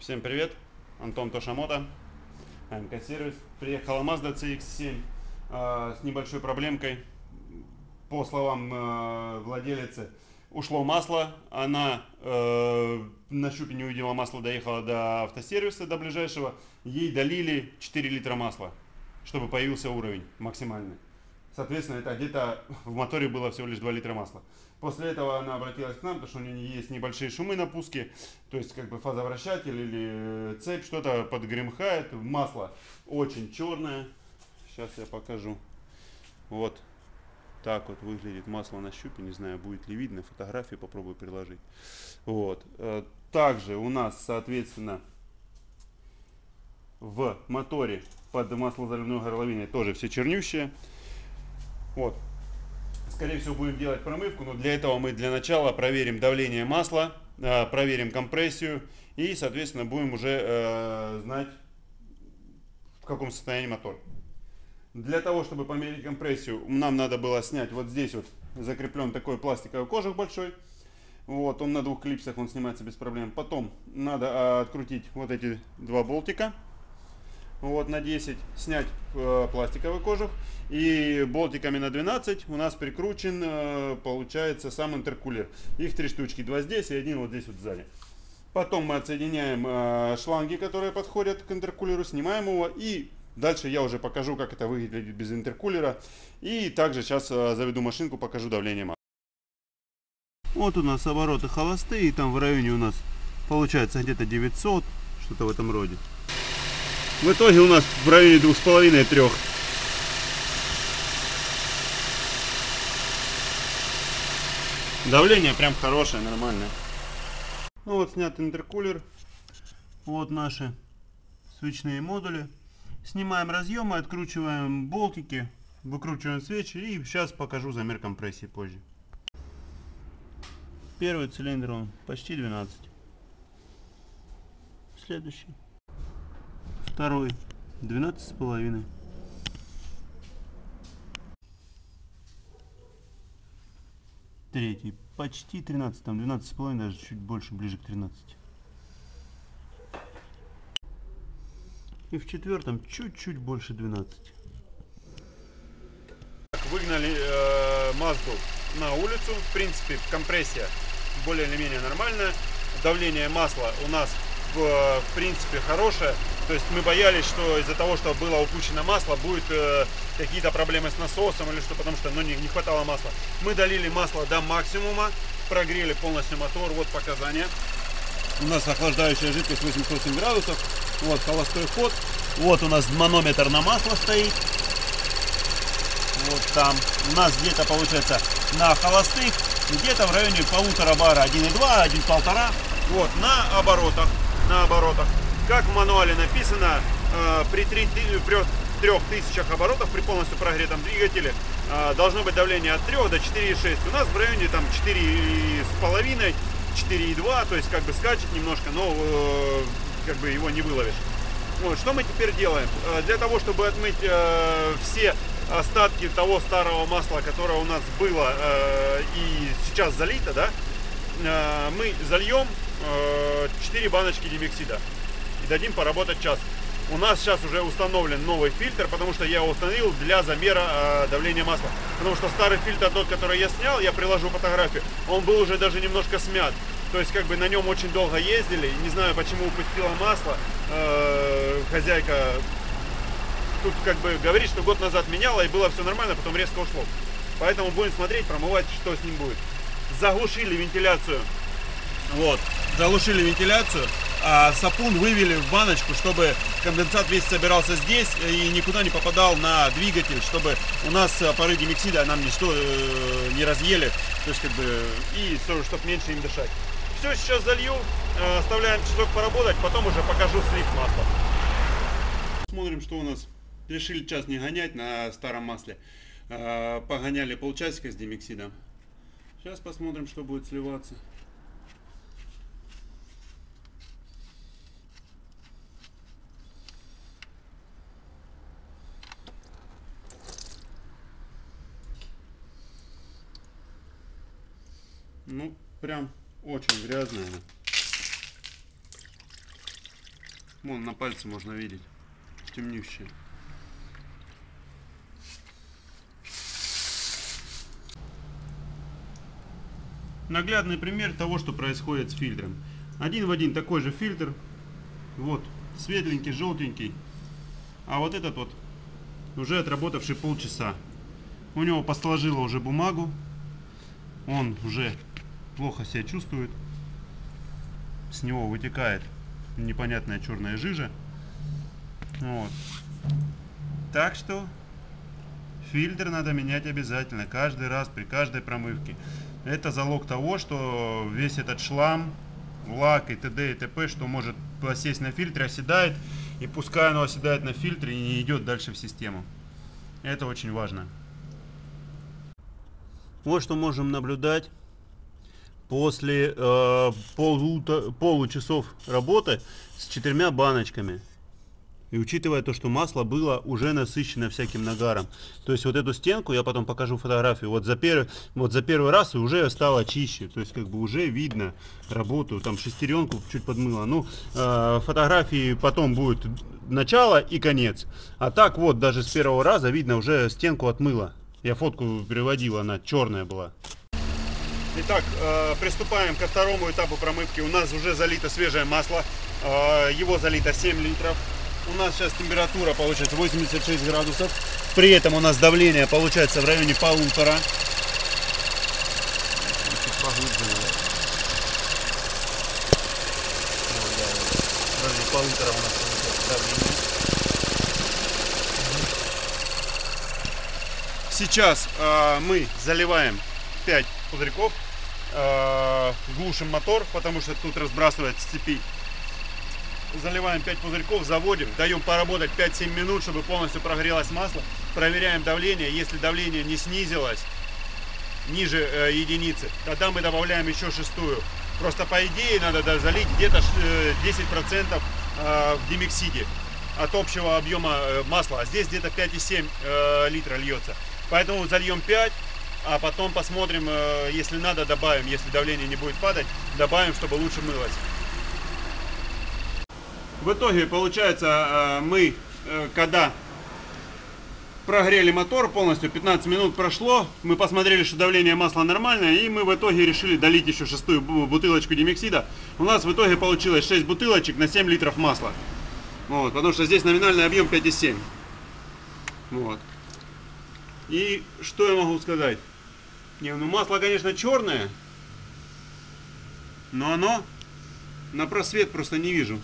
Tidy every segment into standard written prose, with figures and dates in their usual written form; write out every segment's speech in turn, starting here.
Всем привет, Антон Тошамото, АМК Сервис. Приехала Mazda CX-7 с небольшой проблемкой. По словам владелицы, ушло масло, она на щупе не увидела масла, доехала до автосервиса, до ближайшего, ей долили 4 литра масла, чтобы появился уровень максимальный. Соответственно, это где-то в моторе было всего лишь 2 литра масла. После этого она обратилась к нам, потому что у нее есть небольшие шумы на пуске, то есть как бы фазовращатель или цепь что-то подгремхает. Масло очень черное. Сейчас я покажу. Вот так вот выглядит масло на щупе. Не знаю, будет ли видно. Фотографию попробую приложить. Вот. Также у нас, соответственно, в моторе под маслозаливной горловиной тоже все чернющее. Вот. Скорее всего, будем делать промывку, но для этого мы для начала проверим давление масла, проверим компрессию и, соответственно, будем уже знать, в каком состоянии мотор. Для того, чтобы померить компрессию, нам надо было снять вот здесь вот закреплен такой пластиковый кожух большой. Вот, он на двух клипсах, он снимается без проблем. Потом надо открутить вот эти два болтика. Вот на 10, снять пластиковый кожух, и болтиками на 12 у нас прикручен, получается, сам интеркулер. Их 3 штучки, 2 здесь и один вот здесь вот сзади. Потом мы отсоединяем шланги, которые подходят к интеркулеру, снимаем его, и дальше я уже покажу, как это выглядит без интеркулера. И также сейчас заведу машинку, покажу давление масла. Вот у нас обороты холостые, там в районе у нас получается где-то 900, что-то в этом роде. В итоге у нас в районе 2,5-3. Давление прям хорошее, нормальное. Ну вот снят интеркулер. Вот наши свечные модули. Снимаем разъемы, откручиваем болтики, выкручиваем свечи и сейчас покажу замер компрессии позже. Первый цилиндр он почти 12. Следующий. Второй 12,5. Третий почти 13, там 12,5, даже чуть больше, ближе к 13. И в четвертом чуть-чуть больше 12. Выгнали Mazda на улицу. В принципе, компрессия более или менее нормальная. Давление масла у нас в принципе хорошее. То есть мы боялись, что из-за того, что было упущено масло, будет какие-то проблемы с насосом или что, потому что не хватало масла. Мы долили масло до максимума, прогрели полностью мотор. Вот показания. У нас охлаждающая жидкость 88 градусов. Вот холостой ход. Вот у нас манометр на масло стоит. Вот там. У нас где-то получается на холостых где-то в районе 1,5 бара. 1,2, 1,5. Вот на оборотах. Как в мануале написано, при 3000 оборотов при полностью прогретом двигателе должно быть давление от 3 до 4,6. У нас в районе там 4,5, 4,2, то есть как бы скачет немножко, но как бы его не выловишь. Вот, что мы теперь делаем? Для того, чтобы отмыть все остатки того старого масла, которое у нас было и сейчас залито, да, мы зальем 4 баночки димексида и дадим поработать час. У нас сейчас уже установлен новый фильтр, потому что я его установил для замера давления масла. Потому что старый фильтр, тот, который я снял, я приложу фотографию, он был уже даже немножко смят. То есть как бы на нем очень долго ездили, не знаю, почему упустила масло. Хозяйка тут как бы говорит, что год назад меняла и было все нормально, потом резко ушло. Поэтому будем смотреть, промывать, что с ним будет. Заглушили вентиляцию. Вот, заглушили вентиляцию, а сапун вывели в баночку, чтобы конденсат весь собирался здесь и никуда не попадал на двигатель, чтобы у нас пары димексида нам ничто не разъели, то есть как бы, и чтобы меньше им дышать. Все, сейчас залью, оставляем часок поработать, потом уже покажу слив масла. Смотрим, что у нас. Решили час не гонять на старом масле, погоняли полчасика с димексидом. Сейчас посмотрим, что будет сливаться. Ну, прям очень грязная. Вон на пальце можно видеть. Темнющее. Наглядный пример того, что происходит с фильтром. Один в один такой же фильтр. Вот, светленький, желтенький. А вот этот вот, уже отработавший полчаса. У него посложило уже бумагу. Он уже плохо себя чувствует. С него вытекает непонятная черная жижа. Вот. Так что фильтр надо менять обязательно, каждый раз, при каждой промывке. Это залог того, что весь этот шлам, лак и т.д. и т.п., что может осесть на фильтре, оседает. И пускай оно оседает на фильтре и не идет дальше в систему. Это очень важно. Вот что можем наблюдать после получасов работы с 4 баночками. И учитывая то, что масло было уже насыщено всяким нагаром. То есть вот эту стенку, я потом покажу фотографию, вот за первый раз и уже стало чище. То есть как бы уже видно работу, там шестеренку чуть подмыло. Ну, фотографии потом будет начало и конец. А так вот даже с первого раза видно уже стенку отмыло. Я фотку переводил, она черная была. Итак, приступаем ко второму этапу промывки. У нас уже залито свежее масло. Его залито 7 литров. У нас сейчас температура получается 86 градусов. При этом у нас давление получается в районе 1,5. Сейчас мы заливаем 5 пузырьков. Глушим мотор, потому что тут разбрасывает с цепи. Заливаем 5 пузырьков, заводим, даем поработать 5-7 минут, чтобы полностью прогрелось масло. Проверяем давление. Если давление не снизилось ниже единицы, тогда мы добавляем еще шестую. Просто по идее надо залить где-то 10% в димексиде от общего объема масла. А здесь где-то 5,7 литра льется. Поэтому зальем 5, а потом посмотрим, если надо, добавим. Если давление не будет падать, добавим, чтобы лучше мылось. В итоге, получается, мы, когда прогрели мотор полностью, 15 минут прошло, мы посмотрели, что давление масла нормальное, и мы в итоге решили долить еще шестую бутылочку димексида. У нас в итоге получилось 6 бутылочек на 7 литров масла. Вот, потому что здесь номинальный объем 5,7. Вот. И что я могу сказать? Не, ну масло, конечно, черное, но оно на просвет просто не вижу.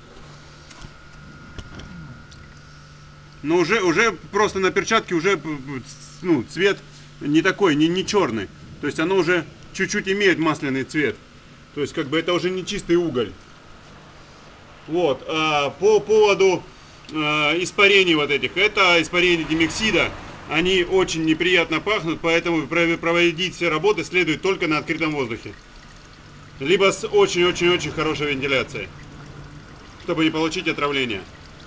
Но уже просто на перчатке уже, ну, цвет не такой, не черный. То есть оно уже чуть-чуть имеет масляный цвет. То есть как бы это уже не чистый уголь. Вот. А по поводу испарений вот этих. Это испарения димексида. Они очень неприятно пахнут, поэтому проводить все работы следует только на открытом воздухе. Либо с очень-очень-очень хорошей вентиляцией, чтобы не получить отравление.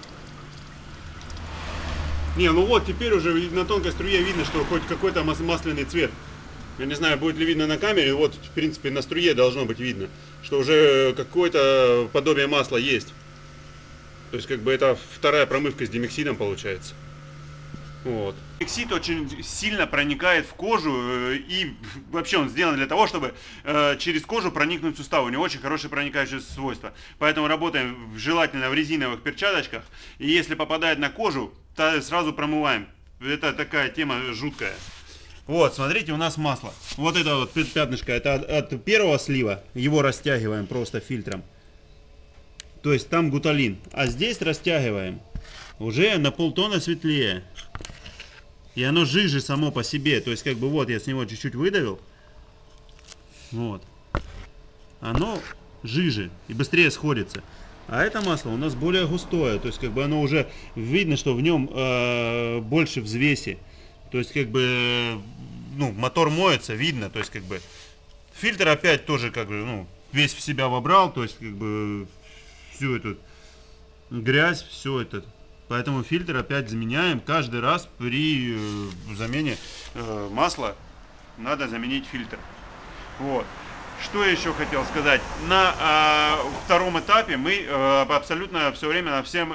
Не, ну вот теперь уже на тонкой струе видно, что хоть какой-то масляный цвет. Я не знаю, будет ли видно на камере, вот в принципе на струе должно быть видно, что уже какое-то подобие масла есть. То есть как бы это вторая промывка с димексидом получается. Вот. Димексид очень сильно проникает в кожу, и вообще он сделан для того, чтобы через кожу проникнуть в суставы. У него очень хорошие проникающие свойства. Поэтому работаем желательно в резиновых перчаточках. И если попадает на кожу, то сразу промываем. Это такая тема жуткая. Вот, смотрите, у нас масло. Вот это вот пятнышко, это от первого слива. Его растягиваем просто фильтром. То есть там гуталин. А здесь растягиваем уже на полтона светлее. И оно жиже само по себе. То есть как бы вот я с него чуть-чуть выдавил. Вот. Оно жиже и быстрее сходится. А это масло у нас более густое. То есть как бы оно уже видно, что в нем больше взвеси. То есть как бы ну, мотор моется, видно. То есть как бы фильтр опять тоже как бы ну, весь в себя вобрал. То есть как бы всю эту грязь, все это. Поэтому фильтр опять заменяем. Каждый раз при замене масла надо заменить фильтр. Вот. Что я еще хотел сказать? На втором этапе мы абсолютно все время на всем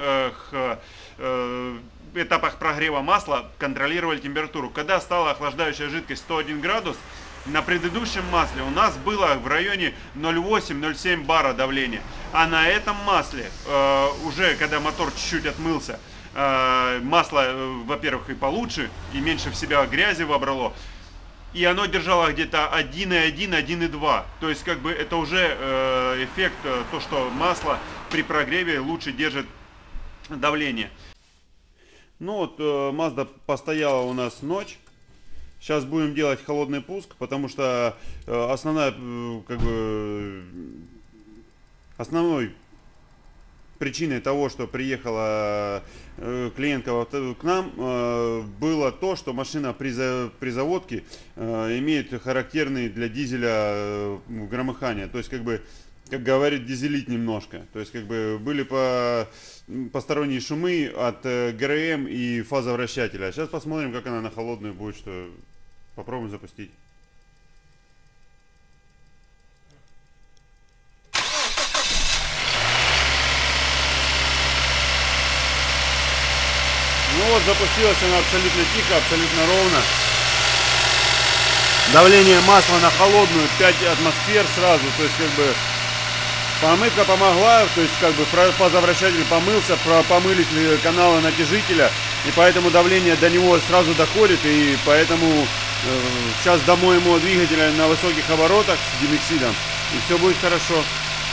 этапах прогрева масла контролировали температуру. Когда стала охлаждающая жидкость 101 градус, на предыдущем масле у нас было в районе 0,8-0,7 бара давления. А на этом масле, уже когда мотор чуть-чуть отмылся, масло, во-первых, и получше, и меньше в себя грязи вобрало. И оно держало где-то 1,1, 1,2. То есть, как бы, это уже эффект, то, что масло при прогреве лучше держит давление. Ну вот, Mazda постояла у нас ночь. Сейчас будем делать холодный пуск, потому что основной причиной того, что приехала клиентка к нам, было то, что машина при заводке имеет характерные для дизеля громыхания. То есть, как бы, как говорит, дизелить немножко. То есть, как бы, были посторонние шумы от ГРМ и фазовращателя. Сейчас посмотрим, как она на холодную будет, что попробуем запустить. Ну вот, запустилась она абсолютно тихо, абсолютно ровно. Давление масла на холодную 5 атмосфер сразу, то есть, как бы, помывка помогла, то есть, как бы, фазовращатель помылся, помылись каналы натяжителя, и поэтому давление до него сразу доходит, и поэтому сейчас домоем его двигателя на высоких оборотах с димексидом, и все будет хорошо.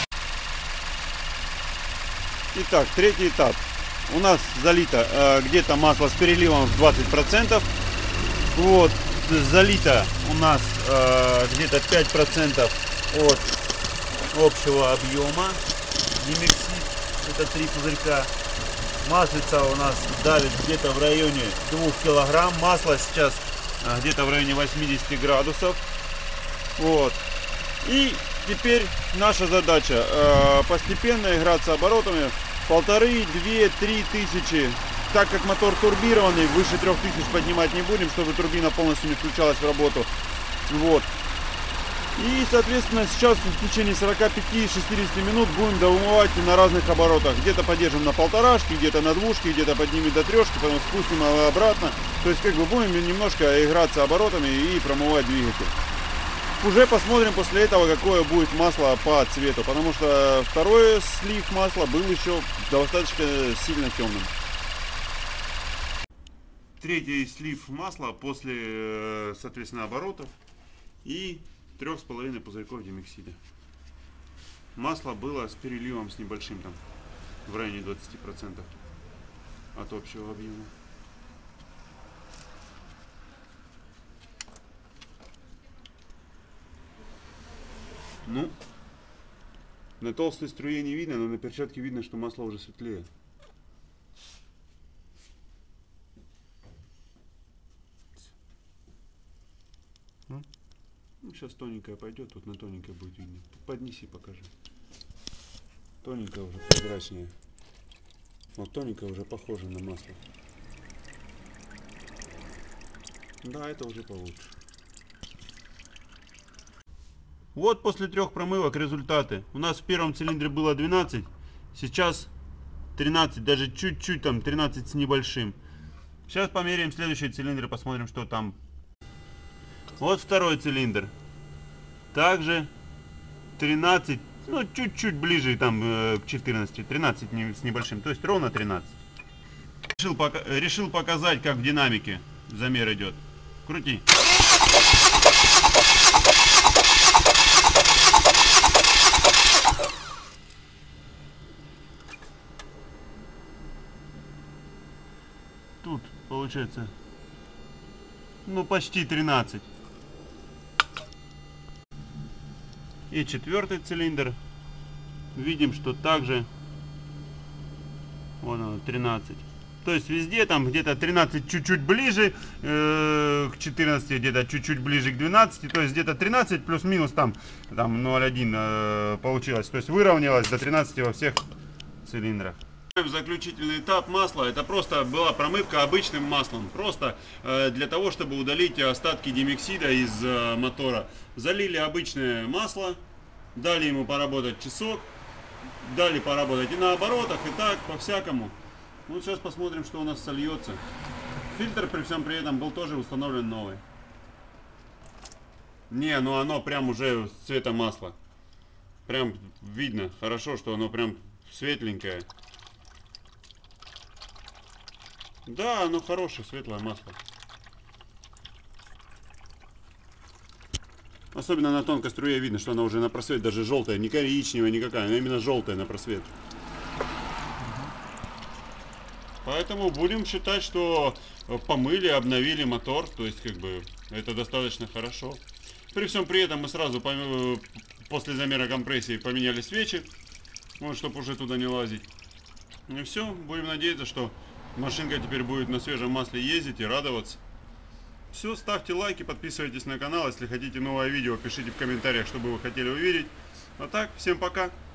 Итак, третий этап. У нас залито где-то масло с переливом в 20%. Вот, залито у нас где-то 5% от общего объема. Димексид, это 3 пузырька. Маслица у нас давит где-то в районе 2 килограмм. Масло сейчас где-то в районе 80 градусов. Вот. И теперь наша задача постепенно играться оборотами. 1500, 2, 3 тысячи. Так как мотор турбированный, выше 3000 поднимать не будем, чтобы турбина полностью не включалась в работу. Вот. И, соответственно, сейчас в течение 45-60 минут будем доумывать на разных оборотах. Где-то поддержим на 1,5, где-то на 2, где-то поднимем до 3, потом спустим обратно. То есть, как бы, будем немножко играться оборотами и промывать двигатель. Уже посмотрим после этого, какое будет масло по цвету, потому что второй слив масла был еще достаточно сильно темным. Третий слив масла после, соответственно, оборотов и 3,5 пузырьков димексида. Масло было с переливом с небольшим, там в районе 20% от общего объема. Ну, на толстой струе не видно, но на перчатке видно, что масло уже светлее. Ну, сейчас тоненькая пойдет, тут на тоненькой будет видно. Поднеси, покажи. Тоненькая уже прозрачнее. Вот тоненькая уже похожа на масло. Да, это уже получше. Вот после 3 промывок результаты. У нас в первом цилиндре было 12, сейчас 13, даже чуть-чуть, там 13 с небольшим. Сейчас померяем следующий цилиндр и посмотрим, что там. Вот второй цилиндр. Также 13, ну чуть-чуть ближе там к 14, 13 с небольшим, то есть ровно 13. Решил показать, как в динамике замер идет. Крути. Тут получается, ну, почти 13. И четвертый цилиндр. Видим, что также вон оно, 13. То есть везде там где-то 13 чуть-чуть ближе к 14, где-то чуть-чуть ближе к 12. То есть где-то 13 плюс-минус там 0,1 получилось. То есть выровнялось до 13 во всех цилиндрах. Заключительный этап масла, это просто была промывка обычным маслом, просто для того, чтобы удалить остатки димексида из мотора. Залили обычное масло, дали ему поработать часок, дали поработать и на оборотах, и так, по-всякому. Ну, сейчас посмотрим, что у нас сольется. Фильтр при всем при этом был тоже установлен новый. Не, ну оно прям уже цвета масла. Прям видно хорошо, что оно прям светленькое. Да, оно хорошее, светлое масло. Особенно на тонкой струе видно, что она уже на просвет, даже желтая, не коричневая никакая, она именно желтая на просвет. Поэтому будем считать, что помыли, обновили мотор, то есть как бы это достаточно хорошо. При всем при этом мы сразу после замера компрессии поменяли свечи, вот, чтобы уже туда не лазить. И все, будем надеяться, что машинка теперь будет на свежем масле ездить и радоваться. Все, ставьте лайки, подписывайтесь на канал. Если хотите новое видео, пишите в комментариях, что бы вы хотели увидеть. А так, всем пока!